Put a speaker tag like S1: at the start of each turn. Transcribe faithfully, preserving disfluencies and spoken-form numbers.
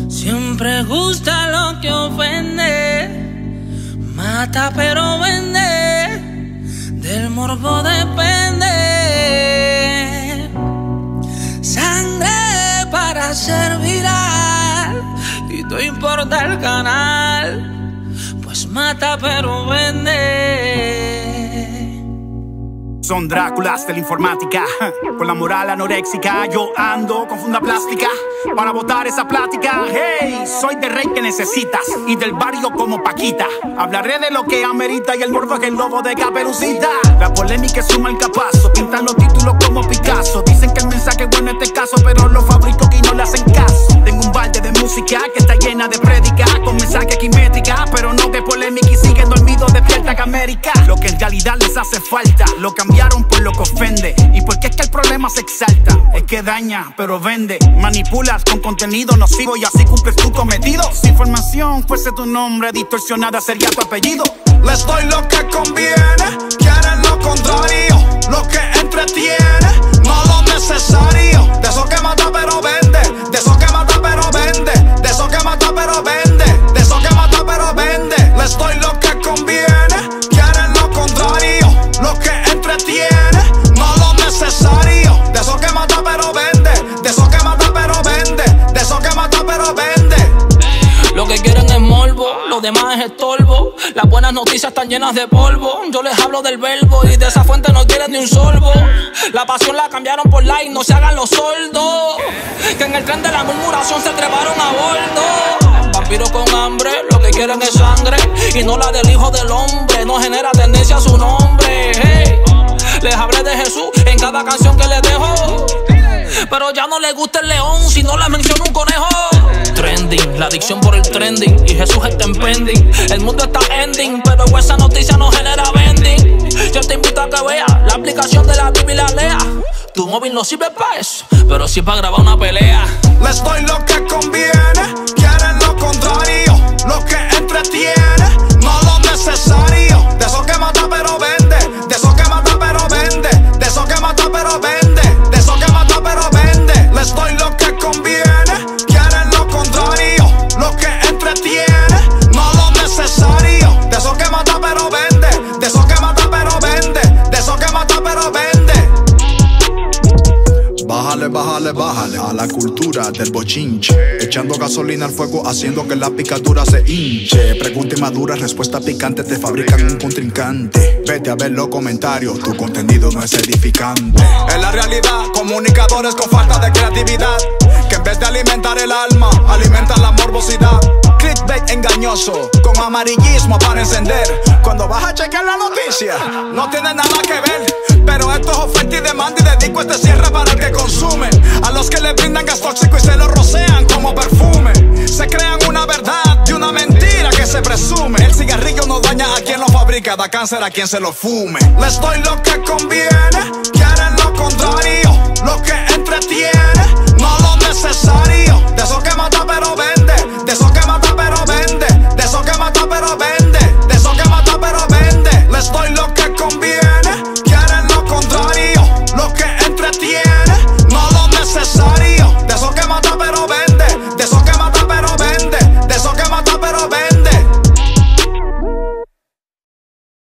S1: Siempre gusta lo que ofende, mata pero vende, del morbo depende. Sangre para ser viral, y no importa el canal, pues mata pero vende.
S2: Son Dráculas de la informática, con la moral anoréxica. Yo ando con funda plástica para botar esa plática. Hey, soy de rey que necesitas y del barrio como Paquita. Hablaré de lo que amerita y el morbo es el lobo de Caperucita. La polémica es un malcapazo, pintan los títulos como Picasso. Dicen que el mensaje es bueno en este caso, pero lo fabrico y no le hacen caso. Tengo un balde de música que está llena de prédica, con mensaje quimétrica, pero no de polémica y siguen dormidos despierta que América. Lo que en realidad les hace falta, lo cambiaron por lo que ofende. Y porque es que el problema se exalta, es que daña pero vende. Manipulas con contenido nocivo y así cumples tu cometido. Si información fuese tu nombre, distorsionada sería tu apellido.
S3: Les doy lo que conviene, quieren lo contrario, lo que entretiene, no lo necesario. De eso que mata pero vende, de eso que mata pero vende, de eso que mata pero vende, de eso que mata pero vende. Les doy lo que conviene, quieren lo contrario, lo que entretiene, no lo necesario. De eso que mata pero vende, de eso que mata pero vende, de eso que mata pero vende.
S1: Lo que quieren es morbo, lo demás es estorbo. Las buenas noticias están llenas de polvo. Yo les hablo del verbo y de esa fuente no quieren ni un sorbo. La pasión la cambiaron por like, no se hagan los sordos, que en el tren de la murmuración se treparon a bordo. Vampiros con hambre, lo que quieren es sangre, y no la del hijo del hombre. No genera tendencia a su nombre. Hey, les hablé de Jesús en cada canción que les dejo, pero ya no les gusta el león si no les menciono un conejo. Trending, la adicción por el trending, y Jesús está en pending. El mundo está ending, pero esa noticia no genera vending. Yo te invito a que veas la aplicación de la Biblia y la lea. Tu móvil no sirve para eso, pero sí para grabar una pelea.
S3: Les doy lo que conviene, quieren lo contrario, lo que entretiene, no lo necesario. De eso que mata pero vende, de eso que mata pero vende, de eso que mata pero vende, de eso que mata pero vende. Les doy lo que conviene, quieren lo contrario, lo que entretiene, no lo necesario. De eso que mata pero vende, de eso que mata pero vende, de eso que mata pero vende.
S4: Bájale, bájale, bájale a la cultura del bochinche, echando gasolina al fuego, haciendo que la picadura se hinche. Pregunta inmadura, respuesta picante, te fabrican un contrincante. Vete a ver los comentarios, tu contenido no es edificante.
S3: En la realidad, comunicadores con falta de creatividad, que en vez de alimentar el alma, alimentan la morbosidad. Clickbait engañoso, con amarillismo para encender. Cuando vas a chequear la noticia, no tiene nada que ver. Pero esto es oferta y demanda, y dedico este cierre para el que consume. A los que le brindan gas tóxico y se lo rocean como perfume. Se crean una verdad de una mentira que se presume. El cigarrillo no daña a quien lo fabrica, da cáncer a quien se lo fume. Les doy lo que conviene, quieren